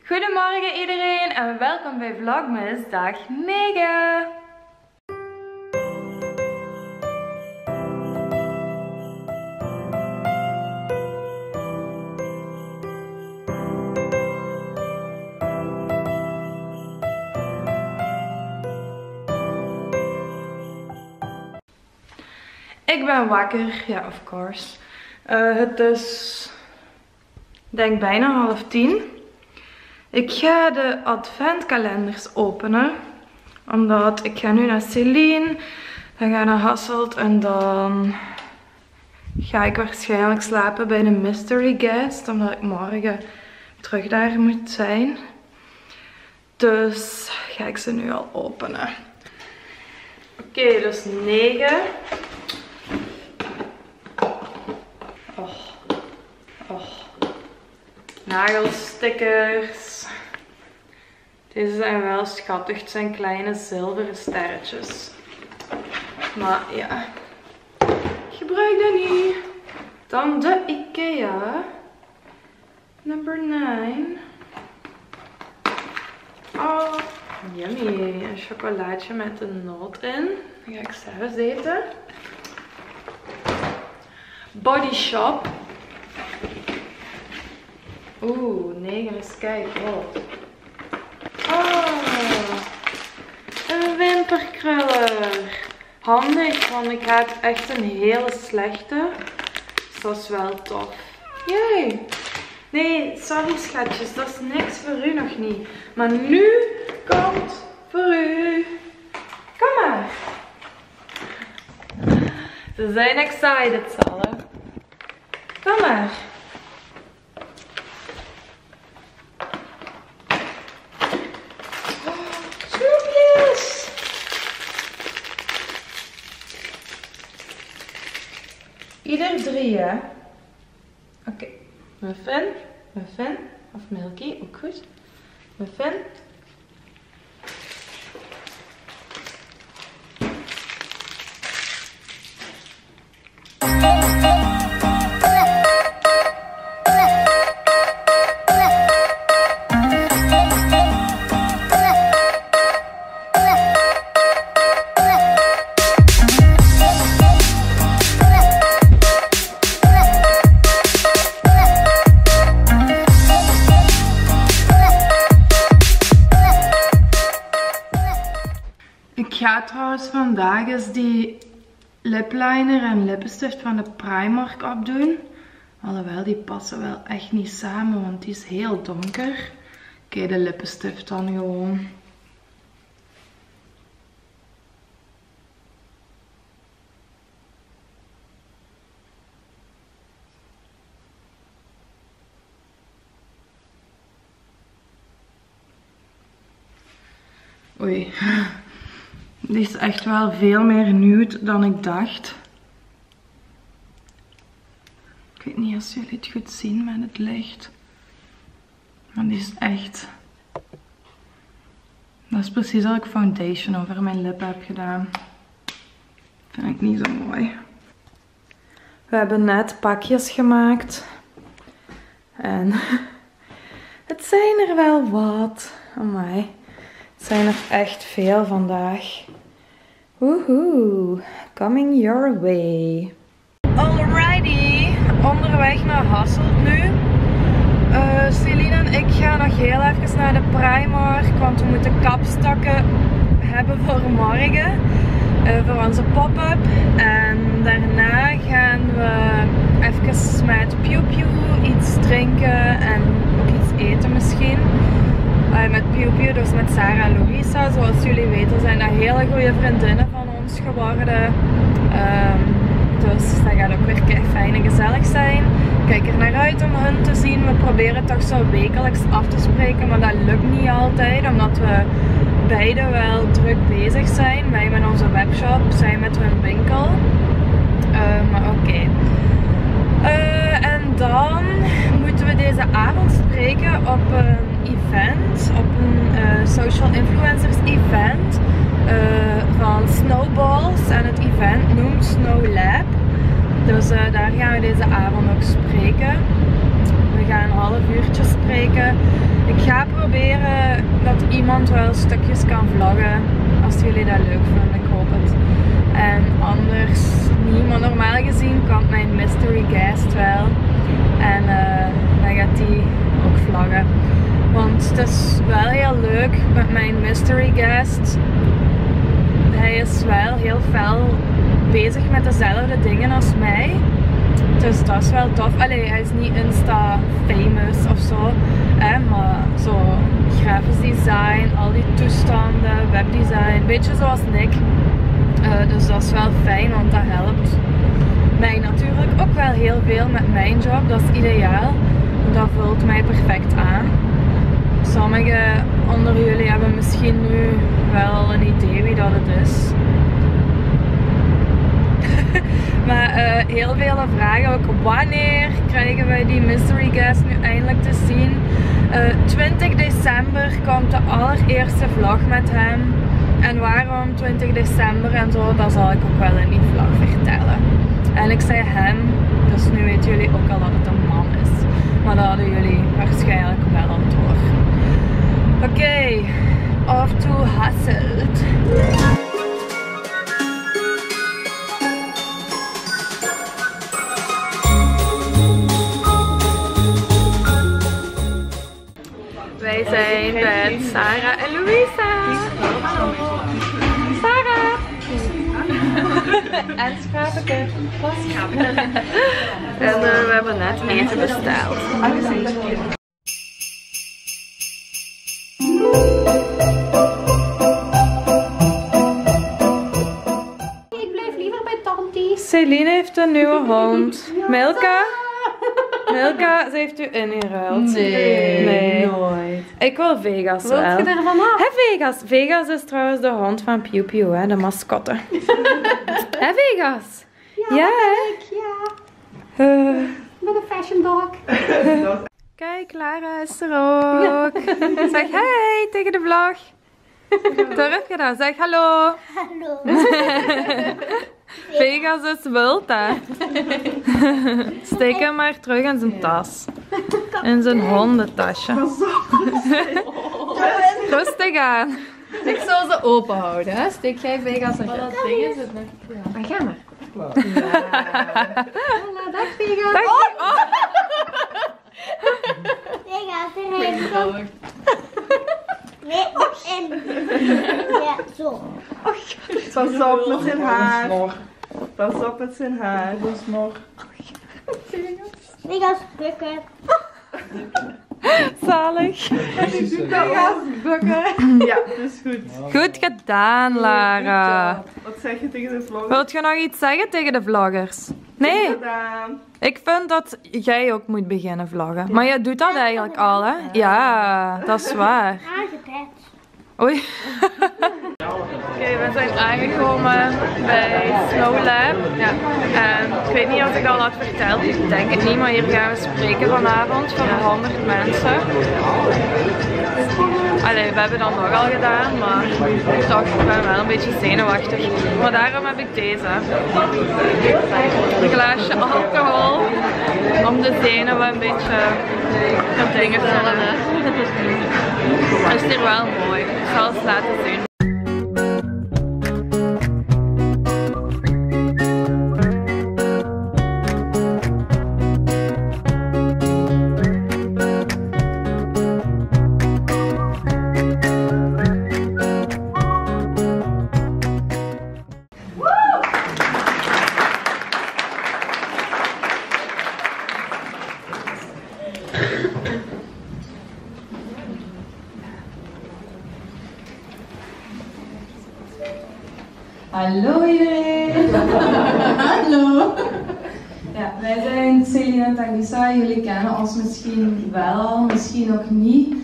Goedemorgen iedereen en welkom bij Vlogmas dag 9. Ik ben wakker, ja of course. Het is, denk bijna 9:30. Ik ga de adventkalenders openen. Omdat ik ga nu naar Celine, dan ga ik naar Hasselt en dan ga ik waarschijnlijk slapen bij de mystery guest. Omdat ik morgen terug daar moet zijn. Dus ga ik ze nu al openen. Oké, dus 9. Nagelstickers. Deze zijn wel schattig. Het zijn kleine zilveren sterretjes. Maar ja, ik gebruik dat niet. Dan de IKEA. Number 9. Oh, yummy. Een chocolaatje met een noot in. Dat ga ik zelfs eten. Body Shop. Oeh, 9 is keigroot. Oh, een wimperkruller. Handig, want ik had echt een hele slechte. Dus dat is wel tof. Jee. Nee, sorry schatjes, dat is niks voor u nog niet. Maar nu komt voor u. Kom maar. Ze zijn excited, Salle. Kom maar. Ieder 3, hè? Oké. Muffin, muffin of Milky, ook goed. Muffin. Ik ga trouwens vandaag eens die lipliner en lippenstift van de Primark opdoen. Alhoewel, die passen wel echt niet samen, want die is heel donker. Oké, de lippenstift dan gewoon. Oei. Die is echt wel veel meer nude dan ik dacht. Ik weet niet of jullie het goed zien met het licht. Maar die is echt... Dat is precies als ik foundation over mijn lippen heb gedaan. Vind ik niet zo mooi. We hebben net pakjes gemaakt. En het zijn er wel wat. Amai. Het zijn er echt veel vandaag. Woehoe, coming your way. Alrighty, onderweg naar Hasselt nu. Celine en ik gaan nog heel even naar de Primark, want we moeten kapstokken hebben voor morgen. Voor onze pop-up. En daarna gaan we even met Pew Pew iets drinken en ook iets eten misschien. Met Pew Pew, dus met Sarah en Louisa. Zoals jullie weten zijn dat hele goede vriendinnen van ons geworden. Dus dat gaat ook weer fijn en gezellig zijn. Ik kijk er naar uit om hun te zien. We proberen toch zo wekelijks af te spreken, maar dat lukt niet altijd. Omdat we beide wel druk bezig zijn. Wij met onze webshop, zij met hun winkel. Maar oké. En dan moeten we deze avond spreken op een event, op een social influencers event van Snowballs. En het event noemt Snow Lab. Dus daar gaan we deze avond ook spreken. We gaan een half uurtje spreken. Ik ga proberen dat iemand wel stukjes kan vloggen. Als jullie dat leuk vinden, ik hoop het. En anders niet, maar normaal gezien kan mijn mystery guest wel. En dan gaat die ook vloggen. Want het is wel heel leuk met mijn mystery guest. Hij is wel heel fel bezig met dezelfde dingen als mij. Dus dat is wel tof. Allee, hij is niet Insta famous of zo. Maar zo grafisch design, al die toestanden, webdesign. Een beetje zoals Nick. Dus dat is wel fijn, want dat helpt mij natuurlijk ook wel heel veel met mijn job. Dat is ideaal. Dat vult mij perfect aan. Sommigen onder jullie hebben misschien nu wel een idee wie dat het is. Maar heel veel vragen ook wanneer krijgen wij die mystery guest nu eindelijk te zien. 20 december komt de allereerste vlog met hem. En waarom 20 december en zo, dat zal ik ook wel in die vlog vertellen. En ik zei hem, dus nu weten jullie ook al dat het een man is. Maar dat hadden jullie waarschijnlijk wel al door. Oké, off to Hasselt. Wij zijn met Sarah en Louisa. Sarah! En Schrapeke. En we hebben net eten besteld. Ik blijf liever bij Tanti. Celine heeft een nieuwe hond. Milka? Milka, ze heeft u ingeruild. Nee, nooit. Ik wil Vegas wel. Wilt je ervan af? Hé Vegas? Vegas is trouwens de hond van Pew Pew, hè, de mascotte. Hé Vegas? Ja, hè? Ja. Met een fashion dog. Kijk, Lara is er ook. Zeg hey tegen de vlog. Durf je dat? Zeg hallo. Hallo. Vegas is wild, hè. Steek hem maar terug in zijn tas. In zijn hondentasje. Rustig aan. Ik zal ze open houden, hè? Steek jij Vegas erin. Dat ding is het nog. Maar ga maar. Ja. Voilà, dag Vegas. Dag. Oh. Vegas erin. Nee, en. Ja, zo. Pas op met zijn haar. Pas op met zijn haar. Vegas bukken. Zalig. Vegas bukken. Ja, dat is goed. Goed gedaan, Lara. Wat zeg je tegen de vlog? Wilt je nog iets zeggen tegen de vloggers? Nee, Gedaan. ik vind dat jij ook moet beginnen vloggen. Maar je doet dat eigenlijk al, hè? Ja, dat is waar. Aangepet. Oei. Oké, we zijn aangekomen bij Snow Lab. Ja. En ik weet niet of ik al had verteld, ik denk het niet, maar hier gaan we spreken vanavond voor 100 mensen. Allee, we hebben dat nogal gedaan, maar toch, ik ben wel een beetje zenuwachtig. Maar daarom heb ik deze. Een glaasje alcohol om de zenuwen een beetje te dingen vullen. Het is hier wel mooi. Ik zal het laten zien. Hallo iedereen! Hallo! Ja, wij zijn Celine en Tagisa. Jullie kennen ons misschien wel, misschien ook niet.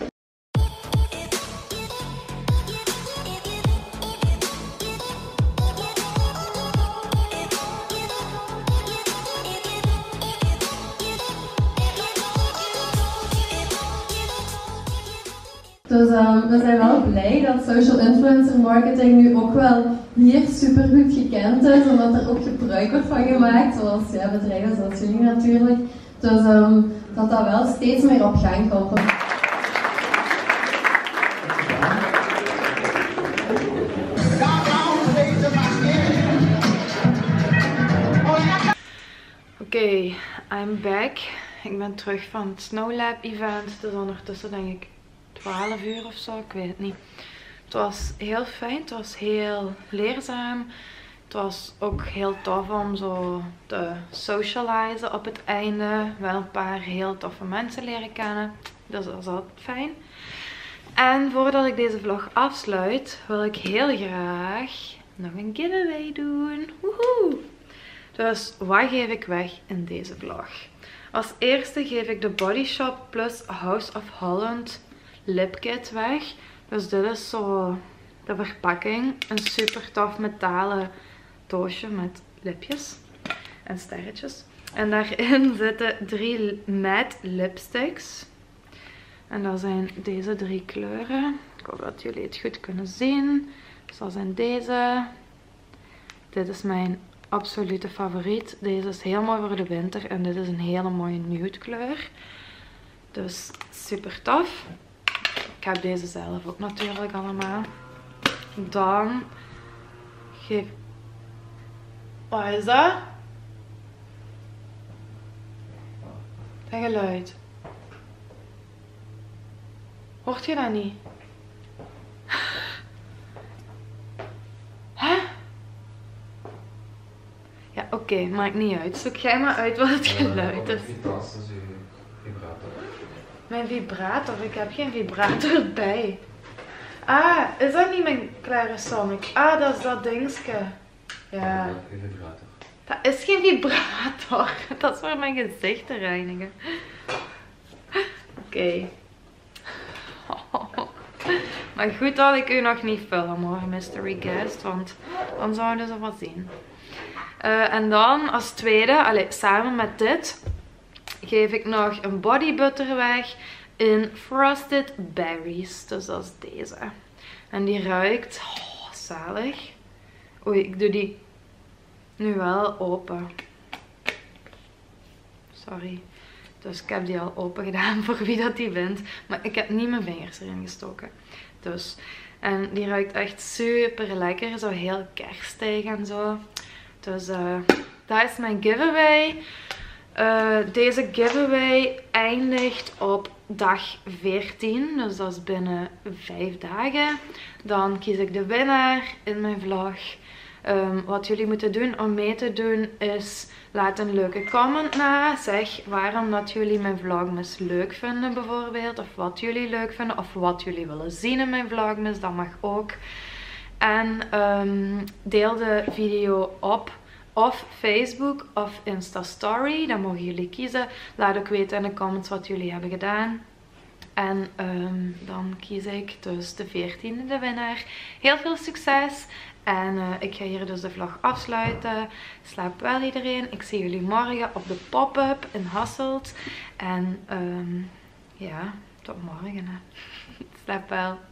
Dus we zijn wel blij dat social influencer marketing nu ook wel hier super goed gekend is, omdat er ook gebruik wordt van gemaakt, zoals ja, bedrijven zoals jullie natuurlijk. Dus dat wel steeds meer op gang komt. Oké, I'm back. Ik ben terug van het Snow Lab event. Het is ondertussen denk ik 12 uur of zo, ik weet het niet. Het was heel fijn, het was heel leerzaam. Het was ook heel tof om zo te socializen op het einde. Wel een paar heel toffe mensen leren kennen. Dus dat is altijd fijn. En voordat ik deze vlog afsluit, wil ik heel graag nog een giveaway doen. Woehoe! Dus wat geef ik weg in deze vlog? Als eerste geef ik de Body Shop Plus House of Holland Lip Kit weg. Dus dit is zo de verpakking. Een super tof metalen doosje met lipjes en sterretjes. En daarin zitten 3 matte lipsticks. En dat zijn deze 3 kleuren. Ik hoop dat jullie het goed kunnen zien. Dus dat zijn deze. Dit is mijn absolute favoriet. Deze is heel mooi voor de winter. En dit is een hele mooie nude kleur. Dus super tof. Ik heb deze zelf ook natuurlijk allemaal. Dan geef... Wat is dat? Dat geluid. Hoort je dat niet? Hè? Ja, oké, maakt niet uit. Zoek jij maar uit wat het geluid is. Mijn vibrator? Ik heb geen vibrator bij. Ah, is dat niet mijn Clarisonic? Ah, dat is dat dingetje. Ja. Geen vibrator. Dat is geen vibrator. Dat is voor mijn gezicht te reinigen. Oké. Maar goed dat ik u nog niet film hoor, mystery guest. Want dan zouden ze wat zien. En dan als tweede, samen met dit, geef ik nog een body butter weg in Frosted Berries. Dus dat is deze. En die ruikt zalig. Oei, ik doe die nu wel open. Sorry. Dus ik heb die al open gedaan voor wie dat die vindt. Maar ik heb niet mijn vingers erin gestoken. Dus. En die ruikt echt super lekker. Zo heel kerstig en zo. Dus dat is mijn giveaway. Deze giveaway eindigt op dag 14. Dus dat is binnen 5 dagen. Dan kies ik de winnaar in mijn vlog. Wat jullie moeten doen om mee te doen is... Laat een leuke comment na. Zeg waarom dat jullie mijn vlogmas leuk vinden bijvoorbeeld. Of wat jullie leuk vinden. Of wat jullie willen zien in mijn vlogmas. Dat mag ook. En deel de video op of Facebook of Insta Story. Dan mogen jullie kiezen. Laat ook weten in de comments wat jullie hebben gedaan. En dan kies ik dus de 14e de winnaar. Heel veel succes. En ik ga hier dus de vlog afsluiten. Slaap wel iedereen. Ik zie jullie morgen op de pop-up in Hasselt. En ja, tot morgen. Hè. Slaap wel.